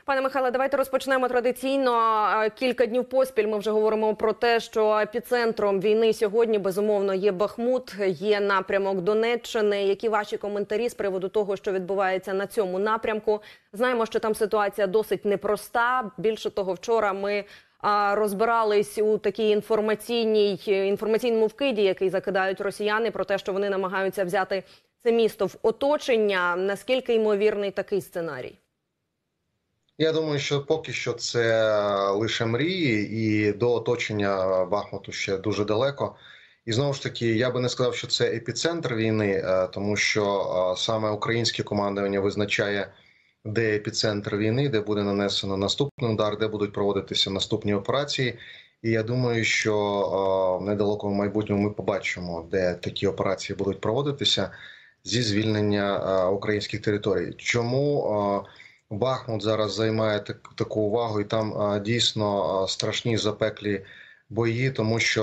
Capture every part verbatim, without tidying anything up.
Пане Михайле, давайте розпочнемо традиційно. Кілька днів поспіль ми вже говоримо про те, що епіцентром війни сьогодні, безумовно, є Бахмут, є напрямок Донеччини. Які ваші коментарі з приводу того, що відбувається на цьому напрямку? Знаємо, що там ситуація досить непроста. Більше того, вчора ми розбирались у такій інформаційній, інформаційному вкиді, який закидають росіяни, про те, що вони намагаються взяти це місто в оточення. Наскільки ймовірний такий сценарій? Я думаю, що поки що це лише мрії, і до оточення Бахмуту ще дуже далеко. І знову ж таки, я би не сказав, що це епіцентр війни, тому що саме українське командування визначає, де епіцентр війни, де буде нанесено наступний удар, де будуть проводитися наступні операції. І я думаю, що в недалекому майбутньому ми побачимо, де такі операції будуть проводитися зі звільнення українських територій. Чому Бахмут зараз займає так, таку увагу, і там а, дійсно а, страшні запеклі бої, тому що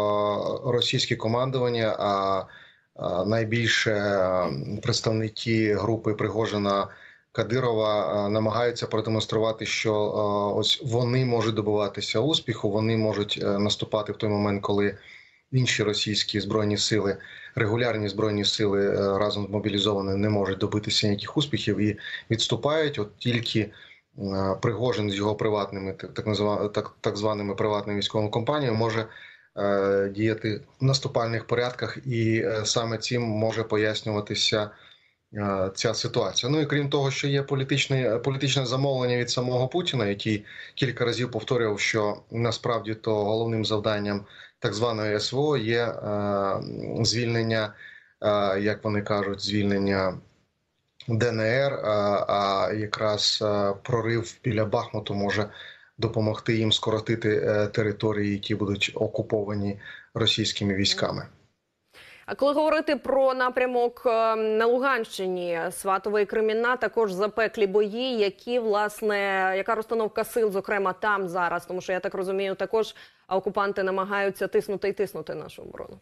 а, російське командування, а, а найбільше а, представники групи Пригожина, Кадирова а, намагаються продемонструвати, що а, ось вони можуть добиватися успіху, вони можуть а, наступати в той момент, коли інші російські збройні сили, регулярні збройні сили разом з мобілізованими не можуть добитися ніяких успіхів і відступають. От тільки Пригожин з його приватними, так, назва, так, так званими приватними військовими компаніями може е, діяти в наступальних порядках, і е, саме цим може пояснюватися е, ця ситуація. Ну і крім того, що є політичне, політичне замовлення від самого Путіна, який кілька разів повторював, що насправді то головним завданням так званої ес ве о є е, звільнення, е, як вони кажуть, звільнення де ен ер, е, а якраз е, прорив біля Бахмуту може допомогти їм скоротити е, території, які будуть окуповані російськими військами. А коли говорити про напрямок на Луганщині, Сватове і Кремінна, також запеклі бої, які, власне, яка розстановка сил, зокрема, там зараз? Тому що, я так розумію, також окупанти намагаються тиснути і тиснути нашу оборону.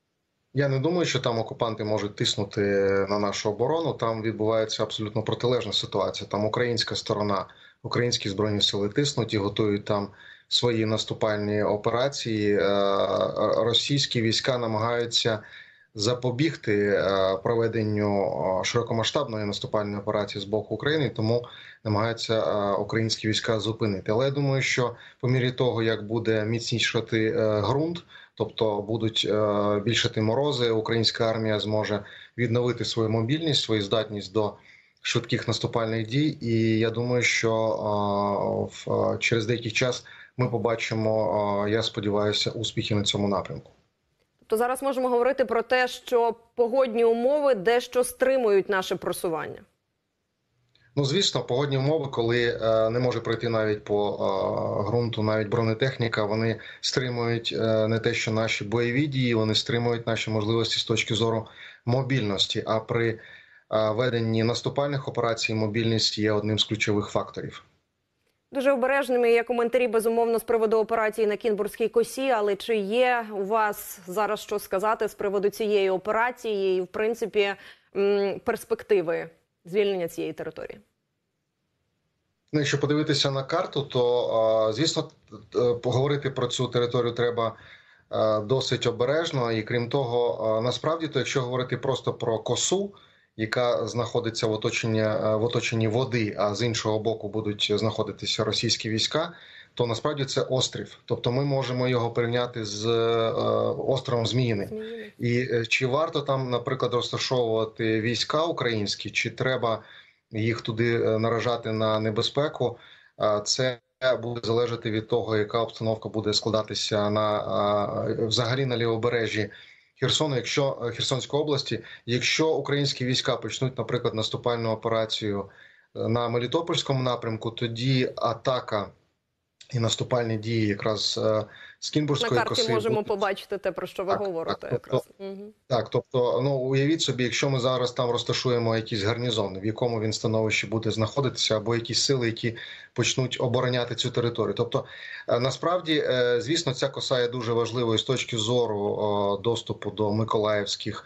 Я не думаю, що там окупанти можуть тиснути на нашу оборону. Там відбувається абсолютно протилежна ситуація. Там українська сторона, українські збройні сили тиснуть і готують там свої наступальні операції. Російські війська намагаються запобігти проведенню широкомасштабної наступальної операції з боку України, тому намагаються українські війська зупинити. Але я думаю, що по мірі того, як буде міцнішати ґрунт, тобто будуть більшати морози, українська армія зможе відновити свою мобільність, свою здатність до швидких наступальних дій. І я думаю, що через деякий час ми побачимо, я сподіваюся, успіхи на цьому напрямку. То зараз можемо говорити про те, що погодні умови дещо стримують наше просування. Ну, звісно, погодні умови, коли е, не може пройти навіть по е, ґрунту, навіть бронетехніка, вони стримують е, не те, що наші бойові дії, вони стримують наші можливості з точки зору мобільності. А при е, веденні наступальних операцій мобільність є одним з ключових факторів. Дуже обережними є коментарі, безумовно, з приводу операції на Кінбурзькій косі, але чи є у вас зараз що сказати з приводу цієї операції і, в принципі, перспективи звільнення цієї території? Ну, якщо подивитися на карту, то, звісно, поговорити про цю територію треба досить обережно. І крім того, насправді, то якщо говорити просто про косу, яка знаходиться в оточенні, в оточенні води, а з іншого боку будуть знаходитися російські війська, то насправді це острів. Тобто ми можемо його порівняти з е, островом Зміїний. Зміїний. І чи варто там, наприклад, розташовувати війська українські, чи треба їх туди наражати на небезпеку, це буде залежати від того, яка обстановка буде складатися на взагалі на лівобережжі Херсону, якщо Херсонської області, якщо українські війська почнуть, наприклад, наступальну операцію на Мелітопольському напрямку, тоді атака і наступальні дії якраз з Кінбурзької коси... На карті можемо будуть... побачити те, про що ви так, говорите. Так, якраз. Тобто, угу. так, тобто, ну, уявіть собі, якщо ми зараз там розташуємо якийсь гарнізон, в якому він становищі буде знаходитися, або якісь сили, які почнуть обороняти цю територію. Тобто, насправді, звісно, ця коса є дуже важливою з точки зору доступу до миколаївських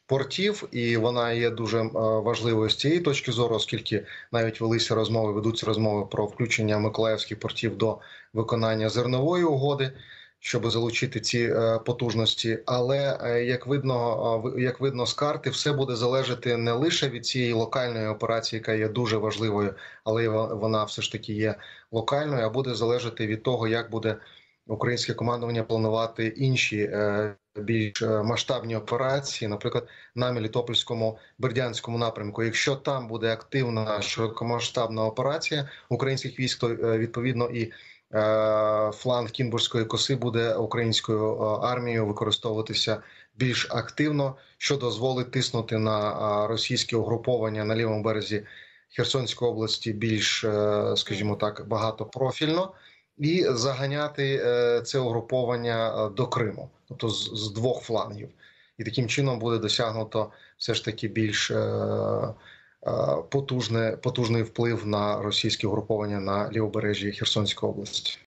портів, і вона є дуже е, важливою з цієї точки зору, оскільки навіть велися розмови, ведуться розмови про включення миколаївських портів до виконання зернової угоди, щоб залучити ці е, потужності. Але е, як видно, е, як видно з карти, все буде залежати не лише від цієї локальної операції, яка є дуже важливою, але вона все ж таки є локальною, а буде залежати від того, як буде українське командування планувати інші е, більш масштабні операції, наприклад, на Мелітопольському, Бердянському напрямку. Якщо там буде активна широкомасштабна операція українських військ, то відповідно і фланг Кінбурзької коси буде українською армією використовуватися більш активно, що дозволить тиснути на російське угруповання на лівому березі Херсонської області більш, скажімо так, багатопрофільно, і заганяти це угруповання до Криму, тобто з, з двох флангів. І таким чином буде досягнуто все ж таки більш е, е, потужне, потужний вплив на російське угруповання на лівобережжі Херсонської області.